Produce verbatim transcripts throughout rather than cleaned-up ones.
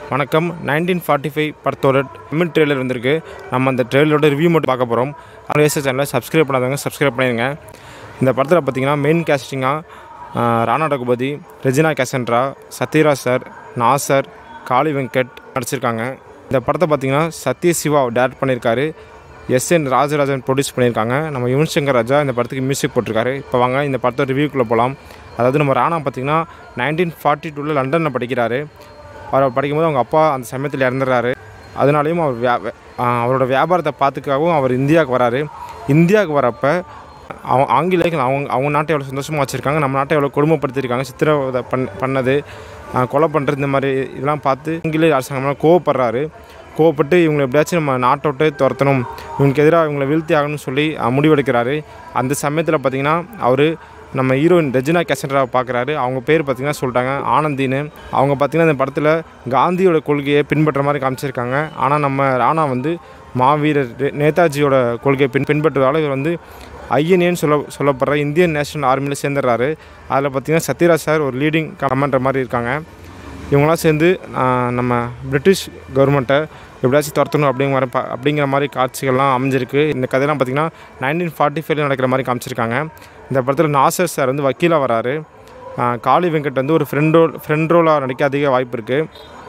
வணக்கம். Nineteen forty five படத்தோட Tamil trailer வந்திருக்கு. நம்ம அந்த ட்ரெய்லரோட ரிவ்யூ மட்டும் பார்க்க போகிறோம். ஆனால் ஏஎஸ்எஸ் சேனலை சப்ஸ்கிரைப் பண்ணாதவங்க சப்ஸ்கிரைப் பண்ணிடுங்க. இந்த படத்தில் பார்த்தீங்கன்னா மெயின் கேஸ்டிங்காக ராணா ரகுபதி, ரெஜினா கேசன்ட்ரா, சத்யராஜ் சார், நாசர், காளி வெங்கட் நடிச்சிருக்காங்க. இந்த படத்தை பார்த்தீங்கன்னா சத்யசிவா டேரக்ட் பண்ணியிருக்காரு. எஸ் என் ராஜராஜன் ப்ரொடியூஸ் பண்ணியிருக்காங்க. நம்ம யுவன் சங்கர் ராஜா இந்த படத்துக்கு மியூசிக் போட்டிருக்காரு. இப்போ வாங்க இந்த படத்தோட ரிவ்யூக்குள்ளே போகலாம். அதாவது நம்ம ராணா பார்த்திங்கன்னா நைன்டீன் ஃபார்ட்டி டூவில் லண்டனில் படிக்கிறாரு. அவர் படிக்கும்போது அவங்க அப்பா அந்த சமயத்தில் இறந்துடுறாரு. அதனாலேயும் அவர் வியா அவரோட வியாபாரத்தை பார்த்துக்காகவும் அவர் இந்தியாவுக்கு வராரு. இந்தியாவுக்கு வரப்போ அவங்க ஆங்கிலேயர்கள் அவங்க அவங்க நாட்டை எவ்வளோ சந்தோஷமாக வச்சுருக்காங்க, நம்ம நாட்டை எவ்வளோ கொடுமைப்படுத்தியிருக்காங்க, சித்திரவதை பண் பண்ணது கொலை பண்ணுறது, இந்த மாதிரி இதெல்லாம் பார்த்து ஆங்கிலேய அரசாங்கம் கோவப்படுறாரு. கோவப்பட்டு இவங்களை எப்படியாச்சும் நம்ம நாட்டை விட்டு துரத்தணும், இவங்களுக்கு எதிராக இவங்களை வீழ்த்தி ஆகணும்னு சொல்லி முடிவெடுக்கிறாரு. அந்த சமயத்தில் பார்த்திங்கன்னா அவர் நம்ம ஹீரோயின் ரெஜினா கேசன்ட்ராவை பார்க்குறாரு. அவங்க பேர் பார்த்திங்கன்னா சொல்லிட்டாங்க ஆனந்தின்னு. அவங்க பார்த்திங்கன்னா இந்த படத்தில் காந்தியோட கொள்கையை பின்பற்ற மாதிரி காமிச்சிருக்காங்க. ஆனால் நம்ம ராணா வந்து மாவீரர் நேதாஜியோட கொள்கையை பின் பின்பற்றுவதால் இவர் வந்து ஐஎன்ஏன்னு சொல்ல சொல்லப்படுற இந்தியன் நேஷனல் ஆர்மியில் சேர்ந்துடுறாரு. அதில் பார்த்திங்கன்னா சத்யராஜ் சார் ஒரு லீடிங் கமாண்டர் மாதிரி இருக்காங்க. இவங்களாம் சேர்ந்து நம்ம பிரிட்டிஷ் கவர்மெண்ட்டை எப்படியாச்சும் துரத்தணும் அப்படிங்கிற மாதிரி பா அப்படிங்கிற மாதிரி காட்சிகள்லாம் அமைஞ்சிருக்கு. இந்த கதையெல்லாம் பார்த்திங்கன்னா நைன்டீன் ஃபார்ட்டி ஃபைவ்ல நடக்கிற மாதிரி காமிச்சிருக்காங்க. இந்த படத்தில் நாசர் சார் வந்து வக்கீலாக வராரு. காளி வெங்கட் வந்து ஒரு ஃப்ரெண்ட் ரோல் ஃப்ரெண்ட் ரோலாக நடிக்க அதிக வாய்ப்பு இருக்குது.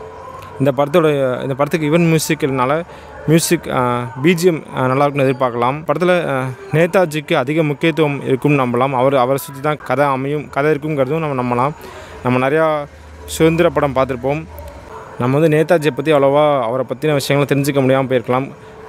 இந்த படத்தோட இந்த படத்துக்கு ஈவன் மியூசிக்னால மியூசிக் பிஜிஎம் நல்லாயிருக்குன்னு எதிர்பார்க்கலாம். படத்தில் நேதாஜிக்கு அதிக முக்கியத்துவம் இருக்கும்னு நம்பலாம். அவர் அவரை சுற்றி தான் கதை அமையும் கதை இருக்குங்கிறதும் நம்ம நம்பலாம். நம்ம நிறையா சுதந்திர படம் பார்த்துருப்போம். நம்ம வந்து நேதாஜியை பற்றி அவ்வளோவா அவரை பற்றின விஷயங்களை தெரிஞ்சுக்க முடியாமல் போயிருக்கலாம்.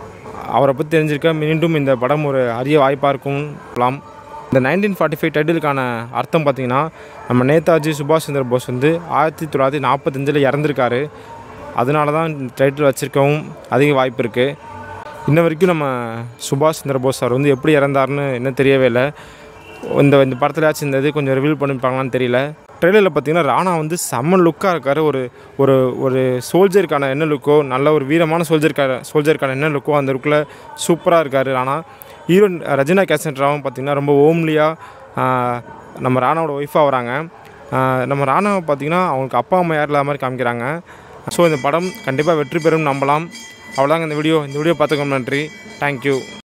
அவரை பற்றி தெரிஞ்சிருக்க மீண்டும் இந்த படம் ஒரு அரிய வாய்ப்பாக இருக்கும்லாம். இந்த நைன்டீன் ஃபார்ட்டி ஃபைவ் டைட்டிலுக்கான அர்த்தம் பார்த்திங்கன்னா நம்ம நேதாஜி சுபாஷ் சந்திர போஸ் வந்து ஆயிரத்தி தொள்ளாயிரத்தி நாற்பத்தஞ்சில் இறந்துருக்காரு. அதனால தான் இந்த டைட்டில் வச்சுருக்கவும் அதிக வாய்ப்பு இருக்குது. இன்ன வரைக்கும் நம்ம சுபாஷ் சந்திர போஸ் அவர் வந்து எப்படி இறந்தார்னு இன்னும் தெரியவே இல்லை. இந்த இந்த படத்துலையாச்சும் இந்த இது கொஞ்சம் ரிவீல் பண்ணிப்பாங்களான்னு தெரியல. ட்ரெய்லரில் பார்த்திங்கன்னா ராணா வந்து செம்ம லுக்காக இருக்கார். ஒரு ஒரு ஒரு சோல்ஜருக்கான என்ன லுக்கோ, நல்ல ஒரு வீரமான சோல்ஜருக்கான சோல்ஜருக்கான என்ன லுக்கோ அந்த லுக்கில் சூப்பராக இருக்கார் ராணா. ஹீரோயின் ரெஜினா கேசன்ட்ராவும் பார்த்திங்கன்னா ரொம்ப ஓம்லியாக நம்ம ராணாவோட ஒய்ஃபாக வராங்க. நம்ம ராணாவை பார்த்திங்கன்னா அவங்களுக்கு அப்பா அம்மா யார் இல்லாத மாதிரி காமிக்கிறாங்க. ஸோ இந்த படம் கண்டிப்பாக வெற்றி பெறும் நம்பலாம். அவ்வளோதாங்க இந்த வீடியோ இந்த வீடியோ பார்த்துக்கோங்க. நன்றி. தேங்க்யூ.